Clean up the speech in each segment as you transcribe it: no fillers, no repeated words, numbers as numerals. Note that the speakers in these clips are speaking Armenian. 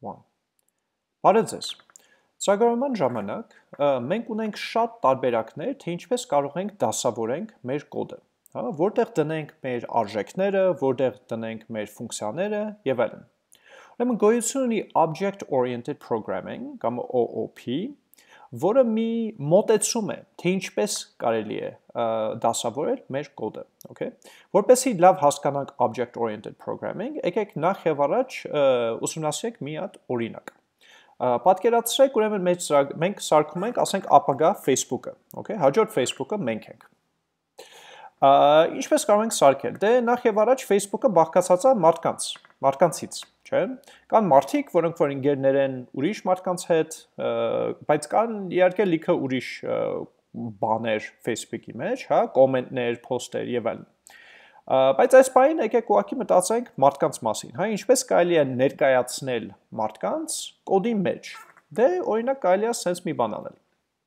1 Բարև ձեզ Ծրագրավորման ժամանակ մենք ունենք շատ տարբերակներ, թե ինչպես կարող ենք դասավորենք մեր կոդը, որտեղ դնենք մեր արժեքները, որտեղ դնենք մեր ֆունկցիաները եւ այլն։ Ուրեմն գոյություն ունի Object Oriented Programming կամ OOP, որը մի մոտեցում է, թե ինչպես կարելի է դասավորել մեր կոդը, okay? Որպեսզի լավ հասկանանք Object Oriented Programming, եկեք նախ եւ առաջ ուսումնասիրենք մի հատ օրինակ։ Պատկերացրեք, ուրեմն մենք սարքում ենք, ասենք, ապագա Facebook-ը, okay? Հաջորդ Facebook-ը մենք ենք։ Ինչպես կարող ենք սարքել։ Դե նախ եւ առաջ Facebook-ը բաղկացած է մարդկանցից, չէ՞։ Կան մարդիկ, որոնք որ ընկերներ են ուրիշ մարդկանց հետ, բայց կան իհարկե լիքը ուրիշ բաներ Facebook-ի մեջ, հա, կոմենտներ, post-եր եւ այլն։ Բայց այս բանին եկեք ուղղակի մտածենք մարդկանց մասին, հա, ինչպես կարելի է ներկայացնել մարդկանց կոդի մեջ։ Դե օրինակ կարելի է sense մի բան անել։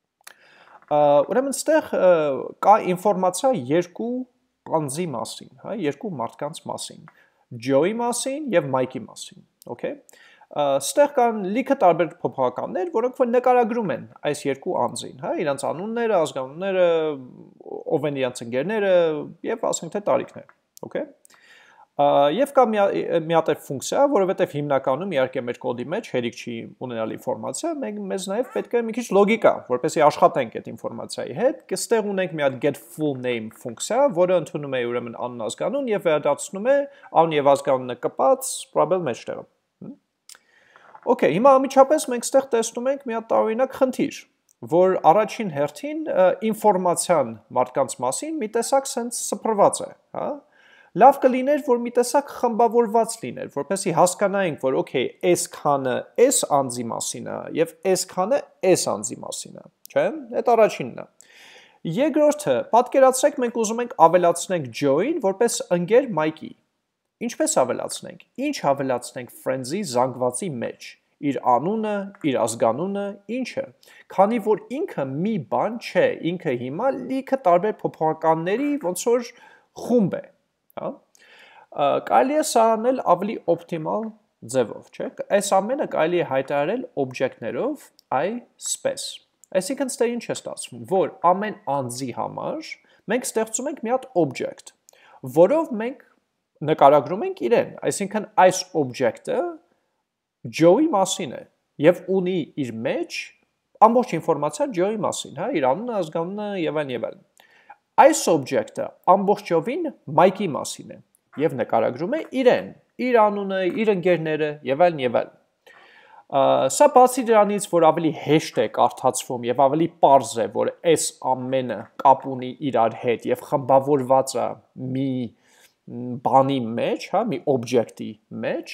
Ուրեմն ստեղ կա ինֆորմացիա երկու անձի մասին, հա, երկու մարդկանց մասին, Joe-ի մասին եւ Mike-ի մասին, okay? Ստեղ կան լիքը տարբեր փոփոխականներ, որոնք որ նկարագրում են այս երկու անձին, հա, իրանց անունները, ազգանունները, ով են իրանց ընկերները եւ ասենք թե տարիքներ, okay? Եվ կա մի հատ ֆունկցիա, որովհետև հիմնականում իհարկե մեր կոդի մեջ հերիք չի ունենալ ինֆորմացիա, մեզ նաև պետք է մի քիչ լոգիկա, որպեսզի աշխատենք այդ ինֆորմացիայի հետ, կստեղ ունենք մի հատ get full name ֆունկցիա, որը ընդունում է ուրեմն անուն ազգանուն եւ վերադարձնում է անուն եւ ազգանունը կպած probable մեջտեղը։ Okay, հիմա անմիջապես մենք ստեղ տեսնում ենք մի հատ տարօրինակ խնդիր, որ առաջին հերթին ինֆորմացիան մարդկանց մասին մի տեսակ sense սփռված է, հա? Լավ կլիներ, որ մի տեսակ խմբավորված լիներ, որպեսզի հասկանայինք, որ okay, այս քանը այս անձի մասին է եւ այս քանը այս անձի մասին է, չէ՞։ Այդ առաջինն է։ Երկրորդը, պատկերացրեք մենք ուզում ենք ավելացնենք Joe-ին որպես ընկեր Mike-ի։ Ինչպես ավելացնենք։ Ինչ ավելացնենք friends-ի զանգվածի մեջ։ Իր անունը, իր ազգանունը, ինչը։ Քանի որ ինքը մի բան չէ, ինքը հիմա լիքը տարբեր փոփոխականների ոնց որ խումբ է։ Կարելի է սա անել ավելի օպտիմալ ձևով, չէ՞։ Այս ամենը կարելի է հայտարարել օբյեկտներով space։ Այսինքն ստեղ ինչ է ստացվում, որ ամեն անձի համար մենք ստեղծում ենք մի հատ օբյեկտ, որով մենք նկարագրում ենք իրեն, այսինքն այս օբյեկտը Joe-ի մասին է եւ ունի իր մեջ ամբողջ ինֆորմացիա Joe-ի մասին, հա, իր անունը, ազգանունը եւ այլն։ Այս օբյեկտը ամբողջովին Mike-ի մասին է եւ նկարագրում է իրեն, իր անունը, իր ընկերները եւ այլն եւ այլն։ Սա բացի դրանից, որ ավելի հեշտ է կարդացվում եւ ավելի պարզ է, որ այս ամենը կապ ունի իրար հետ եւ խմբավորված է մի բանի մեջ, հա, մի օբյեկտի մեջ,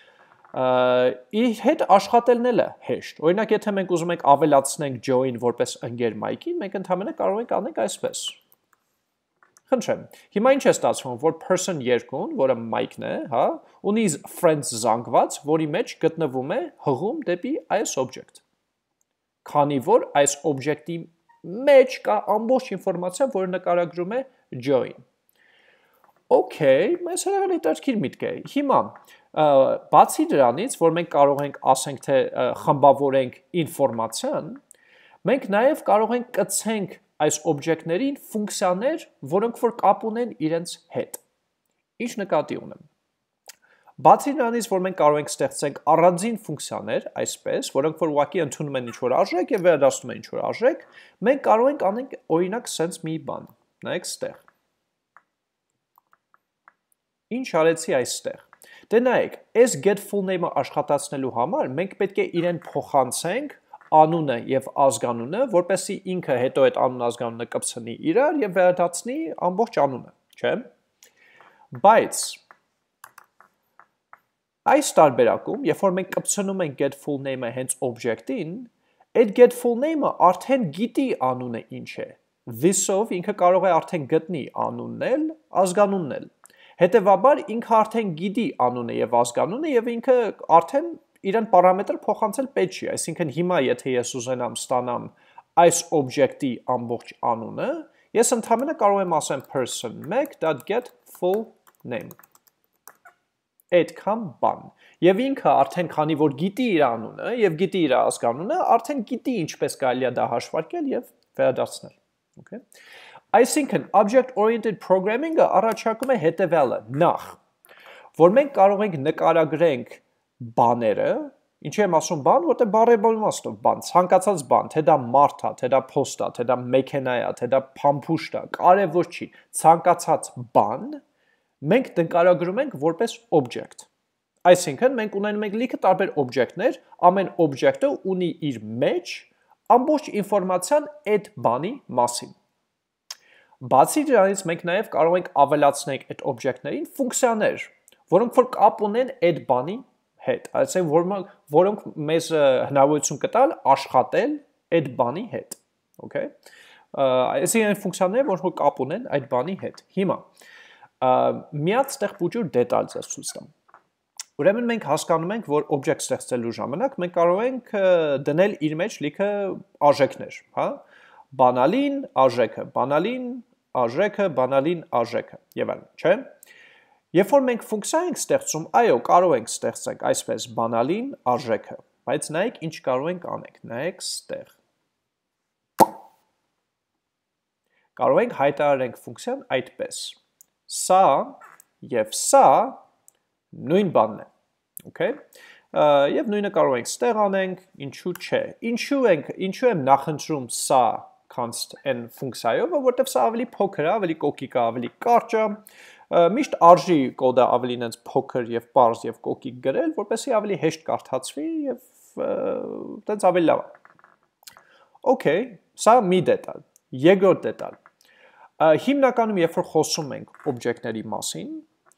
իր հետ աշխատելն էլ է հեշտ։ Օրինակ, եթե մենք ուզում ենք ավելացնենք Joe-ին որպես ընկեր Mike-ին, մենք ընդհանրապես կարող ենք անենք այսպես։ Խնդրեմ, հիմա ինչ է ստացվում, որ person 2-ն, որը Mike-ն է, հա, ունի friends զանգված, որի մեջ գտնվում է հղում դեպի այս օբյեկտ։ Քանի որ այս օբյեկտի մեջ կա ամբողջ ինֆորմացիա, որը նկարագրում է Joe-ին։ Okay, մեզ հրավիրել հետաքրքիր միտք է։ Հիմա բացի դրանից, որ մենք կարող ենք ասենք թե խմբավորենք ինֆորմացիան, մենք նաև կարող ենք կցենք այս օբյեկտներին ֆունկցիաներ, որոնք որ կապ ունեն իրենց հետ։ Ինչ նկատի ունեմ։ Բացի դրանից, որ մենք կարող ենք ստեղծենք առանձին ֆունկցիաներ, այսպես, որոնք որ ուղղակի ընդունում են ինչ-որ արժեք եւ վերադարձնում են ինչ-որ արժեք, մենք կարող ենք անենք օրինակ sense մի բան։ Նայեք ստեղ։ Ինչ արեցի այստեղ։ Դե նայեք, այս get full name-ը աշխատացնելու համար մենք պետք է իրեն փոխանցենք անունը եւ ազգանունը, որպեսզի ինքը հետո այդ անուն ազգանունը կպցնի իրար եւ վերադարձնի ամբողջ անունը, չէ՞։ Բայց այս տարբերակում, երբ որ մենք կպցնում ենք get full name-ը հենց օբյեկտին, այդ get full name-ը արդեն գիտի անունը ինչ է։ This-ով ինքը կարող է արդեն գտնի անունն էլ, ազգանունն էլ։ Հետևաբար ինքը արդեն գիտի անունը եւ ազգանունը եւ ինքը արդեն իրեն պարամետր փոխանցել պետք չի, այսինքն հիմա եթե ես ուզենամ ստանամ այս օբյեկտի ամբողջ անունը, ես ընդհանրապես կարող եմ ասեմ person1.get full name։ այդքան բան։ Եվ ինքը արդեն քանի որ գիտի իր անունը եւ գիտի իր ազգանունը, արդեն գիտի ինչպես կարելի է դա հաշվարկել եւ վերադարձնել։ Okay։ Այսինքն object-oriented programming-ը առաջարկում է հետեւյալը. նախ, որ մենք կարող ենք նկարագրենք բաները, ինչի եմ ասում բան, որտեղ բառերով իմաստով բան, ցանկացած բան, թե դա մարդ է, թե դա փոստ է, թե դա մեքենա է, թե դա փամփուշտ է, կարևոր չի, ցանկացած բան մենք նկարագրում ենք որպես object։ Այսինքն մենք ունենում ենք լիքը տարբեր object-ներ, ամեն object-ը ունի իր մեջ ամբողջ ինֆորմացիան այդ բանի մասին։ Բացի դրանից մենք նաև կարող ենք ավելացնել այդ object-ներին ֆունկցիաներ, որոնք որ կապ ունեն այդ բանի հետ, այսինքն որոնք մեզ հնարավորություն կտալ աշխատել այդ բանի հետ, okay։ Այսինքն ֆունկցիաները, որոնք կապ ունեն այդ բանի հետ։ Հիմա միած ստեղ փոքր դետալ ձեզ ցույց տամ։ Ուրեմն մենք հասկանում ենք, որ object ստեղծելու ժամանակ մենք կարող ենք դնել իր մեջ լիքը արժեքներ, հա։ Բանալին արժեքը, բանալին արժեքը, բանալին արժեքը եւ այլն, չէ՞։ Երբ որ մենք ֆունկցիա ենք ստեղծում, այո, կարող ենք ստեղծենք այսպես բանալին արժեքը, բայց նայեք ինչ կարող ենք անենք, նայեք ստեղ։ Կարող ենք հայտարարենք ֆունկցիան այդպես։ Սա եւ սա նույն բանն է, okay։ Եվ նույնը կարող ենք ստեղ անենք, ինչու չէ։ Ինչու եմ նախընտրում սա const n ֆունկցիայով, որովհետեւ սա ավելի փոքր է, ավելի կոկիկ է, ավելի կարճ է։ Միշտ արժի կոդը ավելի նենց փոքր եւ պարզ եւ կոկիկ գրել, որպեսզի ավելի հեշտ կարդացվի եւ տենց ավելի լավ է։ Okay, սա մի դետալ։ Երկրորդ դետալ։ Հիմնականում երբ որ խոսում ենք օբյեկտների մասին,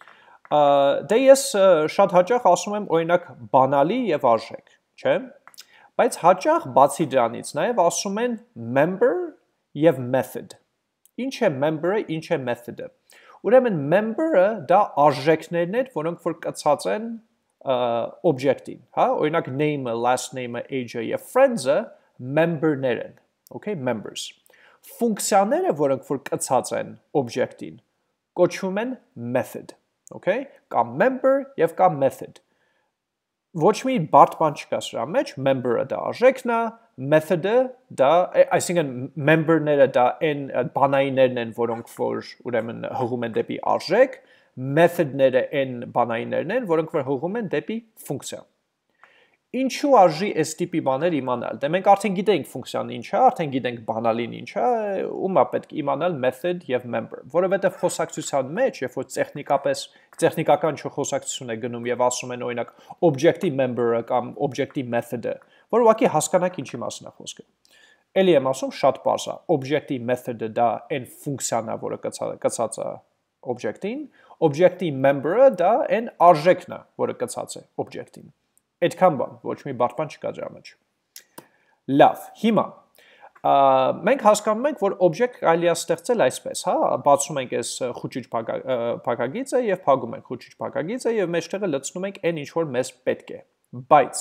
դե ես շատ հաճախ ասում եմ օրինակ բանալի եւ արժեք, չէ՞։ Բայց հաճախ բացի դրանից նաեւ ասում են member եւ method։ Ինչ է member-ը, ինչ է method-ը։ Ուրեմն member-ը դա արժեքներն են, որոնք որ կցած են object-ին, հա, օրինակ name-ը, last name-ը, age-ը եւ friends-ը member-ներ են, okay, members։ Ֆունկցիաները, որոնք որ կցած են object-ին, կոչվում են method, okay, կամ member եւ կամ method։ Ոչ մի բարդ բան չկա սրա մեջ, member-ը դա արժեքն է, method-ը դա, այսինքն member-ները դա այն բանայիններն են, որոնք որ ուրեմն հղում են դեպի արժեք, method-ները այն բանայիններն են, որոնք որ հղում են դեպի ֆունկցիա։ Ինչու արժի այս տիպի բաներ իմանալ։ Դե մենք արդեն գիտենք ֆունկցիան ինչ է, արդեն գիտենք բանալին ինչ է, ում է պետք իմանալ method եւ member, որովհետեւ խոսակցության մեջ, երբ որ տեխնիկական չխոսակցություն է գնում եւ ասում են օրինակ object-ի member-ը կամ object-ի method-ը, որ ուղղակի հասկանանք ինչի մասին է խոսքը։ Էլի եմ ասում շատ պարզ է, object-ի method-ը դա այն ֆունկցիան է, որը կցած է object-ին, object-ի member-ը դա այն արժեքն է, որը կցած է object-ին։ Այդքան բան, ոչ մի բարդ բան չկա դրա մեջ։ Լավ, հիմա մենք հասկանում ենք, որ object կարելի է ստեղծել այսպես, հա, բացում ենք այս խոճիչ փակագիծը եւ փակում ենք խոճիչ փակագիծը եւ մեջտեղը լցնում ենք այն ինչ որ մեզ պետք է։ Բայց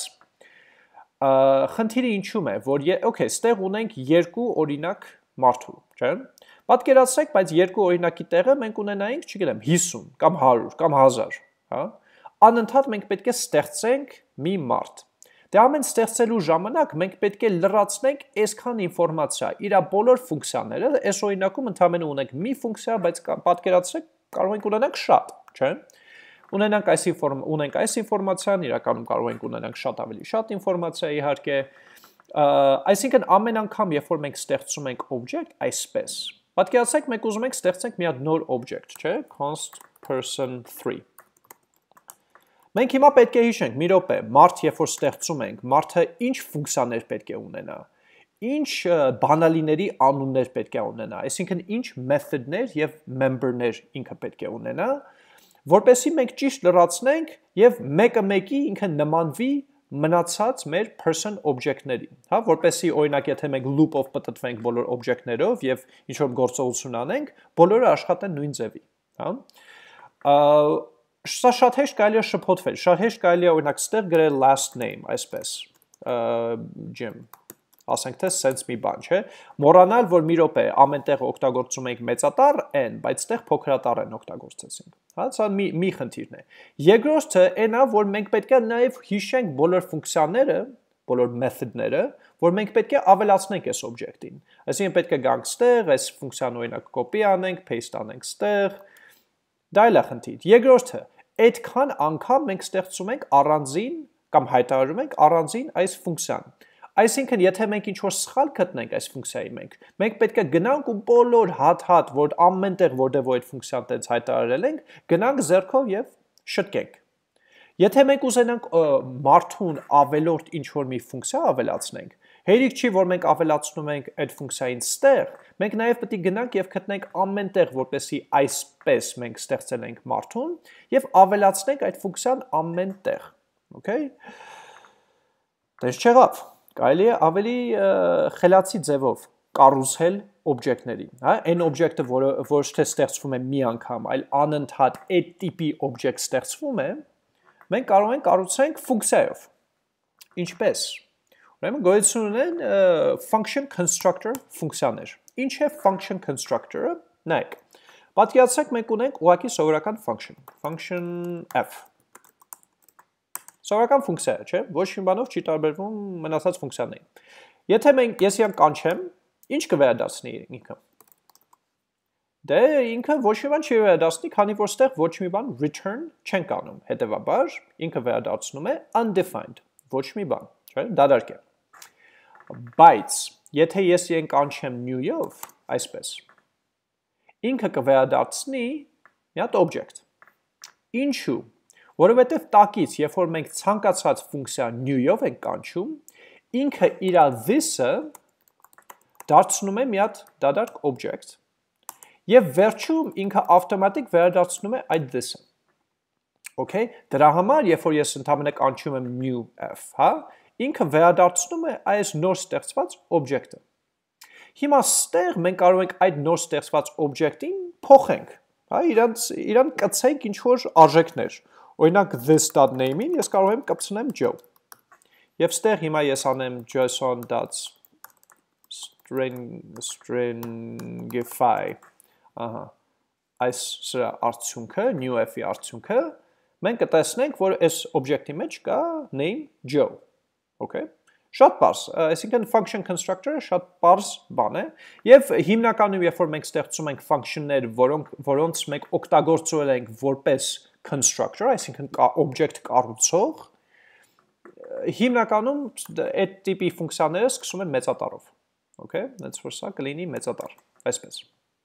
խնդիրը ինչու՞մ է, որ okay, ստեղ ունենք երկու օրինակ մարդու, չէ՞։ Պատկերացրեք, բայց երկու օրինակի տեղը մենք ունենայինք, չգիտեմ, 50 կամ 100 կամ 1000, հա։ Անընդհատ մենք պետք է ստեղծենք մի մարդ։ Դե ամեն ստեղծելու ժամանակ մենք պետք է լրացնենք այսքան ինֆորմացիա, իր բոլոր ֆունկցիաները, այս օրինակում ընդհանրապես ունենք մի ֆունկցիա, բայց պատկերացրեք, կարող ենք ունենանք շատ, չէ՞։ Ունենք այս ինֆորմացիան, իրականում կարող ենք ունենանք շատ ավելի շատ ինֆորմացիա, իհարկե։ Այսինքն ամեն անգամ, երբ որ մենք ստեղծում ենք object, այսպես։ Պատկերացրեք, մենք ուզում ենք ստեղծենք մի հատ նոր object, չէ՞, const person3։ Մենք հիմա պետք է հիշենք, մի րոպե, մարդ երբ որ ստեղծում ենք, մարդը ինչ ֆունկցիաներ պետք է ունենա, ինչ բանալիների անուններ պետք է ունենա, այսինքն ինչ method-ներ եւ member-ներ ինքը պետք է ունենա, որպեսզի մենք ճիշտ լրացնենք եւ մեկը ինքը նմանվի մնացած մեր person object-ներին, հա, որպեսզի օրինակ եթե մենք loop-ով պատտվենք բոլոր object-ներով եւ ինչ որ գործողություն անենք, բոլորը աշխատեն նույն ձևի, հա։ Սա շատ հեշտ կարելի է շփոթվել, շատ հեշտ կարելի է օրինակ ստեղ գրել last name, այսպես, Jim, ասենք թե sense մի բան, չէ։ Մոռանալ, որ մի րոպե ամեն տեղ օգտագործում ենք մեծատառ n, բայց տեղ փոքրատառ n օգտագործեցինք։ Հա, սա մի խնդիրն է։ Երկրորդը այնա, որ մենք պետք է նաև հիշենք բոլոր ֆունկցիաները, բոլոր մեթոդները, որ մենք պետք է ավելացնենք այս օբյեկտին։ Այսինքն պետք է գանք ստեղ, այս ֆունկցիան օրինակ copy անենք, paste անենք ստեղ։ Դա էլ է խնդիր։ Երկրորդը, այդքան անգամ մենք ստեղծում ենք առանձին կամ հայտարարում ենք առանձին այս ֆունկցիան։ Այսինքն, եթե մենք ինչ-որ սխալ գտնենք այս ֆունկցիայի մենք պետք է գնանք ու բոլոր հատ-հատ, որ ամեն տեղ որտեղ որ այդ ֆունկցիան տենց հայտարարել ենք, գնանք ձեռքով եւ շտկենք։ Եթե մենք ուզենանք մարդուն ավելորդ ինչ-որ մի ֆունկցիա ավելացնենք, հերիք չի, որ մենք ավելացնում ենք այդ ֆունկցիային ստեղ, մենք նաև պետք է գնանք եւ գտնենք ամեն տեղ, որպեսզի այսպես մենք ստեղծել ենք մարդուն եւ ավելացնենք այդ ֆունկցիան ամեն տեղ, okay? Դες չեղավ, կարելի է ավելի խելացի ձևով կառուցել օբյեկտներին, հա, այն օբյեկտը, որը ոչ թե ստեղծվում է մի անգամ, այլ անընդհատ այդ տիպի օբյեկտ ստեղծվում է, մենք կարող ենք կառուցենք ֆունկցիայով։ Ինչպես։ Ուրեմն գոյություն ունեն function constructor ֆունկցիաներ։ Ինչ է function constructor-ը։ Նայեք։ Պատկերացրեք մենք ունենք ուղղակի սովորական function f։ Սովորական ֆունկցիա է, չէ՞։ Ոչ մի բանով չի տարբերվում մնացած ֆունկցիաներին։ Եթե ես իրան կանչեմ, ինչ կվերադառնի ինքը։ Դե ինքը ոչ մի բան չի վերադառնի, քանի որ ստեղ ոչ մի բան return չենք անում։ Հետևաբար ինքը վերադառնում է undefined, ոչ մի բան, չէ՞, դադարք է։ Բայց եթե ես իրեն կանչեմ new-ով, այսպես, ինքը կվերադառնի մի հատ object։ Ինչու՞։ Որովհետև տակից, երբ որ մենք ցանկացած ֆունկցիա new-ով ենք կանչում, ինքը իր this-ը դարձնում է մի հատ դադարք object, եւ վերջում ինքը ավտոմատիկ վերադառնում է այդ this-ը։ Okay, դրա համար, երբ որ ես ընդհանրապես կանչում եմ new f, հա, ինքը վերադառնում է այս նոր ստեղծված object-ը։ Հիմա ստեղ մենք կարող ենք այդ նոր ստեղծված object-ին փոխենք, հա, իրան կցենք ինչ որ արժեքներ։ Օրինակ this.name-ին ես կարող եմ կպցնեմ Joe։ Եվ ստեղ հիմա ես անեմ json.stringify, ահա, այս սրա արդյունքը, new f-ի արդյունքը, մենք կտեսնենք, որ այս օբյեկտի մեջ կա name Joe, okay? Շատ պարզ, այսինքն function constructor-ը շատ պարզ բան է, եւ հիմնականում երբ որ մենք ստեղծում ենք function-ներ, որոնց մենք օգտագործել ենք որպես constructor, այսինքն object կառուցող, հիմնականում այդ տիպի ֆունկցիաները սկսում են մեծատառով, okay? That's for սա կլինի մեծատառ, այսպես։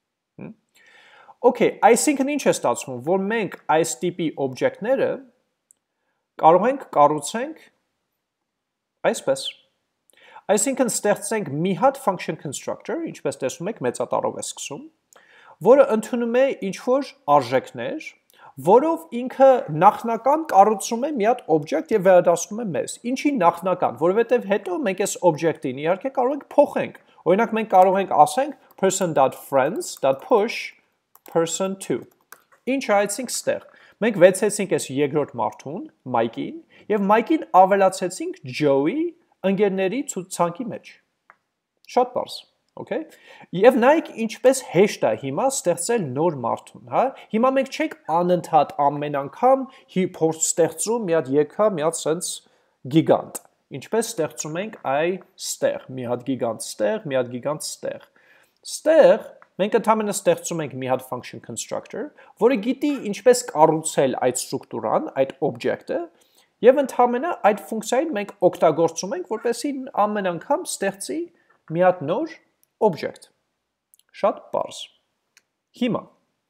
Okay, այսինքն ինչ է ստացվում, որ մենք այս տիպի օբյեկտները կարող ենք կառուցենք այսպես։ Այսինքն ստեղծենք մի հատ function constructor, ինչպես տեսնում եք, մեծատառով է սկսում, որը ընդունում է ինչ-որ արժեքներ, որով ինքը նախնական կառուցում է մի հատ օբյեկտ եւ վերադառնում է մեզ։ Ինչի նախնական, որովհետեւ հետո մենք այս օբյեկտին իհարկե կարող ենք փոխենք։ Օրինակ մենք կարող ենք ասենք person.friends.push person2։ Ինչ արեցինք ստեղ։ Մենք վեցեցինք այս երկրորդ մարդուն, Mike-ին, եւ Mike-ին ավելացեցինք Joe-ի ընկերների ցուցանքի մեջ։ Շատ բարձ, okay? Եվ նայեք ինչպես հեշտ է հիմա ստեղծել նոր մարդուն, հա? Հիմա մենք չենք անընդհատ ամեն անգամ փորձ ստեղծում մի հատ եկա, մի հատ sense գիգանտ։ Ինչպես ստեղծում ենք այստեղ, մի հատ գիգանտ ստեղ, մի հատ գիգանտ ստեղ։ Ստեղ մենք ընդհանրապես ստեղծում ենք մի հատ function constructor, որը գիտի ինչպես կառուցել այդ ստրուկտուրան, այդ օբյեկտը, եւ ընդհանրապես այդ ֆունկցիային մենք օգտագործում ենք, որպեսզի ամեն անգամ ստեղծի մի հատ նոր օբյեկտ։ Շատ պարզ։ Հիմա,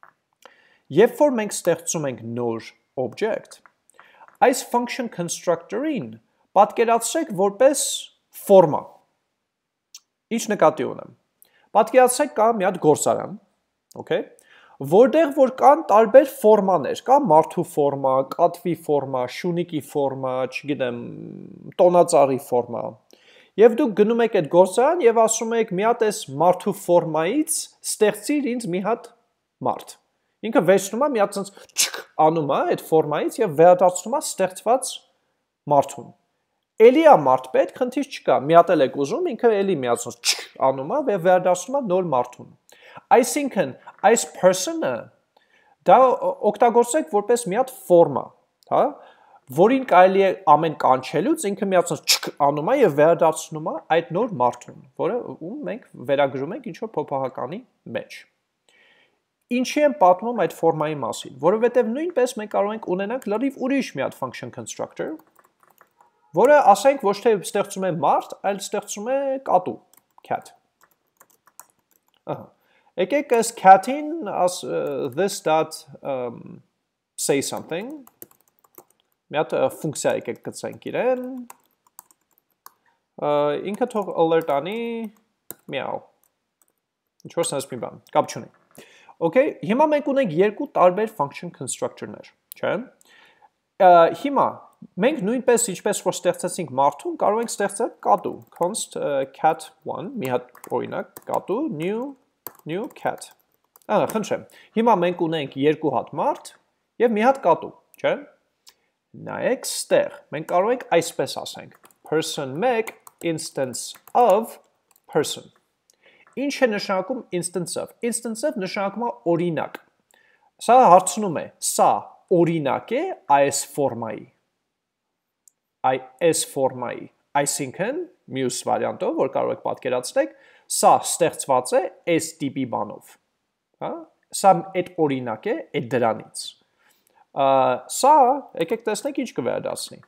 երբ որ մենք ստեղծում ենք նոր օբյեկտ, այս function constructor-ին պատկերացրեք որպես ֆորմա։ Ինչ նկատի ունեմ։ Պատկերացրեք կա մի հատ գործարան, okay? Որտեղ որ կան տարբեր ֆորմաներ, կա մարդու ֆորմա, կատվի ֆորմա, շունիկի ֆորմա, չգիտեմ, տոնածառի ֆորմա։ Եվ դուք գնում եք այդ գործարան եւ ասում եք մի հատ այս մարդու ֆորմայից ստեղծիր ինձ մի հատ մարդ։ Ինքը վերցնում է մի հատ sense անում է այդ ֆորմայից եւ վերադառնում է ստեղծված մարդուն։ էլի է մարդ պետք, խնդիր չկա, մի հատ էլ եք ուզում, ինքը էլի միացնում անում է եւ վերադառնում է նոր մարդուն։ Այսինքն, այս person-ը դա օգտագործեք որպես մի հատ ֆորմա, հա, որին կարելի է ամեն կանչելուց ինքը միացնում անում է եւ վերադառնում է այդ նոր մարդուն, որը մենք վերագրում ենք ինչ-որ փոփոխականի մեջ։ Ինչի եմ պատմում այդ ֆորմայի մասին, որովհետև նույնպես մենք կարող ենք ունենանք լրիվ ուրիշ մի հատ function constructor, որը ասենք ոչ թե ստեղծում է մարդ, այլ ստեղծում է կատու, cat։ Եկեք այս cat-ին this dot say something, մի հատ ֆունկցիա եկեք գծենք իրեն, ինքը թող alert անի meow, ինչ-որ sense մի բան, կապ չունի։ Okay, հիմա մենք ունենք երկու տարբեր function constructor-ներ, չէ՞։ Հիմա մենք նույնպես ինչպես որ ստեղծեցինք մարդուն, կարող ենք ստեղծել կատու, const cat1, մի հատ օրինակ կատու new cat։ Խնդրեմ։ Հիմա մենք ունենք երկու հատ մարդ եւ մի հատ կատու, չէ՞։ Նայեք ստեղ, մենք կարող ենք այսպես ասենք. person1 instance of person։ Ինչ է նշանակում instance-ով։ Instance-ով նշանակում է օրինակ։ Սա հարցնում է, սա օրինակ է այս ֆորմայի։ Այս ֆորմայի։ Այսինքն, մյուս վարիանտով, որ կարող եք պատկերացնեք, սա ստեղծված է այս տիպի բանով։ Հա? Սա այդ օրինակ է այդ դրանից։ Սա, եկեք տեսնենք ինչ կվերադառնի։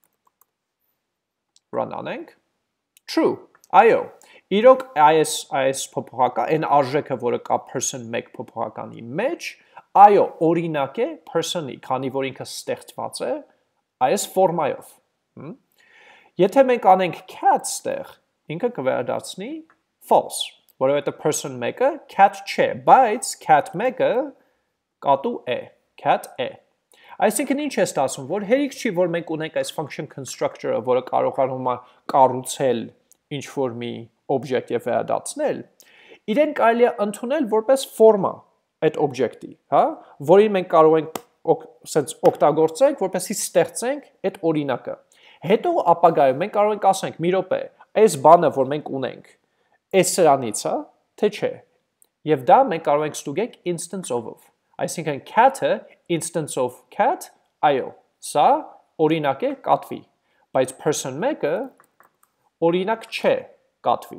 Run անենք։ True, այո։ Իրոք այս փոփոխական, այն արժեքը, որը կա person1 փոփոխականի մեջ, այո, օրինակ է person-ի, քանի որ ինքը ստեղծված է այս ֆորմայով։ Եթե մենք անենք cat ստեղ, ինքը կվերադառնի false, որովհետև person1-ը cat չէ, բայց cat1-ը կատու է, cat է։ Այսինքն ինչ է ստացվում, որ հերիք չի, որ մենք ունենք այս function constructor-ը, որը կարողանում է կառուցել ինչ-որ մի object եւ վերադարձնել, իրեն կարելի է ընդունել որպես ֆորմա այդ object-ի, հա, որին մենք կարող ենք sense օգտագործենք, որպեսզի ստեղծենք այդ օրինակը։ Հետո ապագայում մենք կարող ենք ասենք՝ մի րոպե, այս բանը, որ մենք ունենք, այս սրանից է, թե չէ։ Եվ դա մենք կարող ենք ստուգենք instance of-ով։ Այսինքն cat-ը instance of cat, այո, սա օրինակ է կատվի, բայց person1-ը օրինակ չէ կատվի։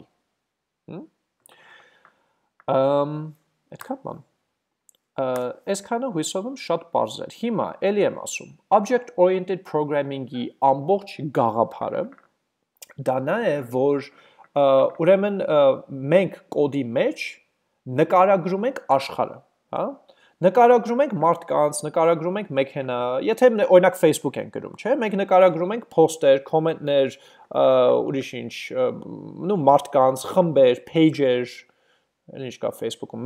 Այդքան բան։ Այսքանը հույսով եմ շատ պարզ էր։ Հիմա էլի եմ ասում, object-oriented programming-ի ամբողջ գաղափարը դա նա է, որ ուրեմն մենք կոդի մեջ նկարագրում ենք աշխարհը, հա? Նկարագրում ենք մարդկանց, նկարագրում ենք մեքենա, եթե օրինակ Facebook ենք գրում, չէ՞, մենք նկարագրում ենք post-եր, comment-ներ, ուրիշ ինչ, նու մարդկանց, խմբեր, page-եր, ինչ կա Facebook-ում,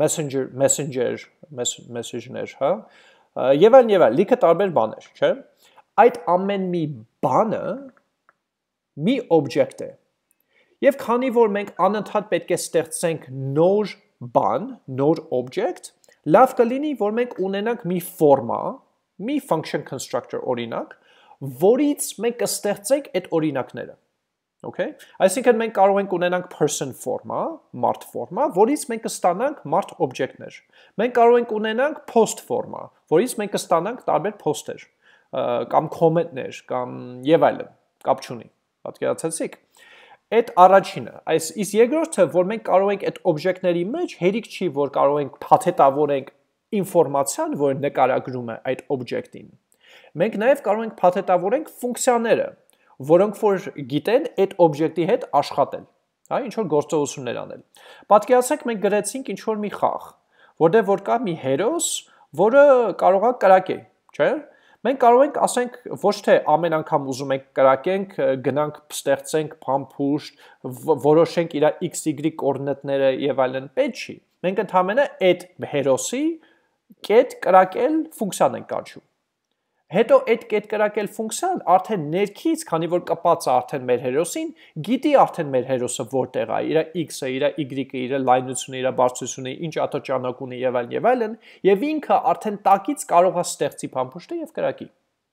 messenger-ներ, հա? Եվ այլն, լիքը տարբեր բաներ, չէ՞։ Այդ ամեն մի բանը մի object է։ Եվ քանի որ մենք անընդհատ պետք է ստեղծենք նոր բան, նոր object, լավ կլինի, որ մենք ունենանք մի ֆորմա, մի function constructor օրինակ, որից մենք կստեղծենք այդ օրինակները։ Okay? Այսինքն մենք կարող ենք ունենանք person ֆորմա, մարդ ֆորմա, որից մենք կստանանք մարդ օբյեկտներ։ Մենք կարող ենք ունենանք post ֆորմա, որից մենք կստանանք տարբեր post-եր, կամ comment-ներ, կամ եւ այլն, կապ չունի։ Պատկերացեցիք։ Այդ առաջինը, իսկ երկրորդը, որ մենք կարող ենք այդ օբյեկտների մեջ հերիք չի, որ կարող ենք փաթեթավորենք ինֆորմացիան, որ նկարագրում է այդ օբյեկտին։ Մենք նաև կարող ենք փաթեթավորենք ֆունկցիաները, որոնք որ գիտեն այդ օբյեկտի հետ աշխատել, հա, ինչ որ գործողություններ անել։ Պատկերացրեք, մենք գրեցինք ինչ որ մի խաղ, որտեղ որ կա մի հերոս, որը կարող է կրակել, չէ՞։ Մենք կարող ենք ասենք ոչ թե ամեն անգամ ուզում ենք կրակենք, գնանք ստեղծենք փամփուշտ, որոշենք իր XY կոորդինատները եւ այլն, պետք չի։ Մենք ընդհանրապես այդ հերոսի կետ կրակել ֆունկցիան ենք կանչում։ Հետո այդ կետ կրակել ֆունկցիան արդեն ներքից, քանի որ կպած է արդեն մեր հերոսին, գիտի արդեն մեր հերոսը որտեղ է, իր x-ը, իր y-ը, իր լայնությունը, իր բարձրությունը, ինչ աթոճանակ ունի եւ այլն, եւ ինքը արդեն տակից կարող է ստեղծի փամփուշտը եւ կրակի։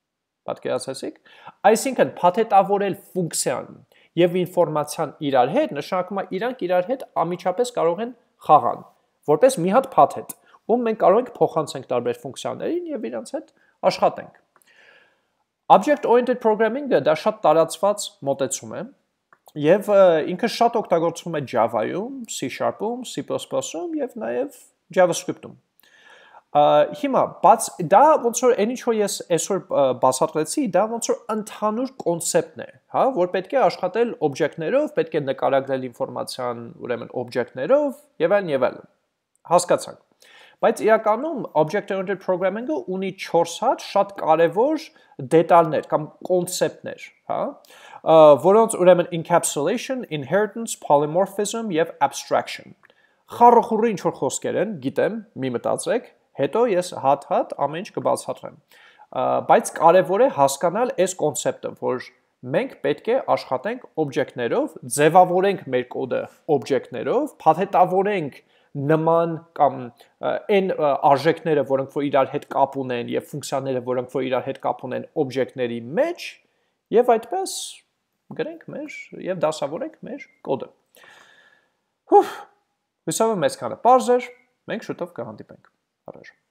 պատկերացրեցիք, այսինքն փաթեթավորել ֆունկցիան եւ ինֆորմացիան իրար հետ նշանակում է իրանք իրար հետ ամիջապես կարող են խաղան, որպես մի հատ փաթեթ, ում մենք կարող ենք փոխանցենք տարբեր ֆունկցիաներին եւ իրանց հետ աշխատենք։ Object-oriented programming-ը դա շատ տարածված մոտեցում է եւ ինքը շատ օգտագործվում է Java-ում, C#-ում, C++-ում եւ նաեւ JavaScript-ում։ Հիմա, բաց դա ոնց որ այնինչ որ ես այսօր բացատրեցի, դա ոնց որ ընդհանուր կոնցեպտն է, հա, որ պետք է աշխատել օբյեկտներով, պետք է նկարագրել ինֆորմացիան, ուրեմն օբյեկտներով եւ այլն։ Հասկացանք։ Բայց իրականում object-oriented programming-ը ունի 4 հատ շատ կարևոր դետալներ կամ կոնցեպտներ, հա, որոնց ուրեմն encapsulation, inheritance, polymorphism եւ abstraction։ Խառախուռի ինչ որ խոսքեր են, գիտեմ, մի մտածեք, հետո ես հատ-հատ ամեն ինչ կբացատրեմ։ Բայց կարևոր է հասկանալ այս կոնցեպտը, որ մենք պետք է աշխատենք օբյեկտներով, ձևավորենք մեր կոդը օբյեկտներով, փաթեթավորենք նման կամ այն արժեքները, որոնք որ իրար հետ կապ ունեն եւ ֆունկցիաները, որոնք որ իրար հետ կապ ունեն օբյեկտների մեջ եւ այդպես գրենք մեր եւ դասավորենք մեր կոդը։ Հուսով եմ այսքանը պարզ էր, մենք շուտով կհանդիպենք։ Առաջ